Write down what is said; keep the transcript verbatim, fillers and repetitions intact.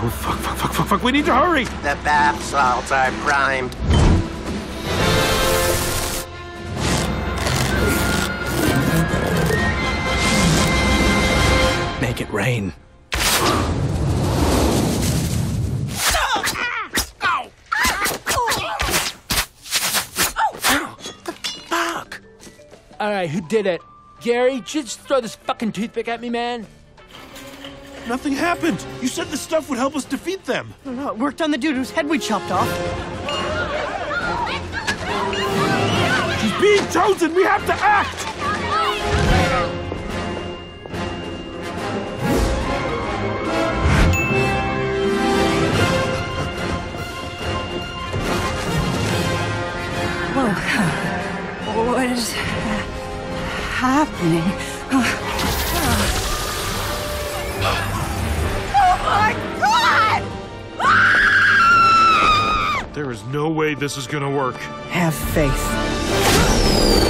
Oh, fuck, fuck, fuck, fuck, fuck. We need to hurry. The bath salts are primed. Make it rain. All right, who did it? Gary, did you just throw this fucking toothpick at me, man? Nothing happened. You said this stuff would help us defeat them. No, no, it worked on the dude whose head we chopped off. She's being chosen. We have to act. Whoa. What is happening? Oh my God! There is no way this is gonna work. Have faith.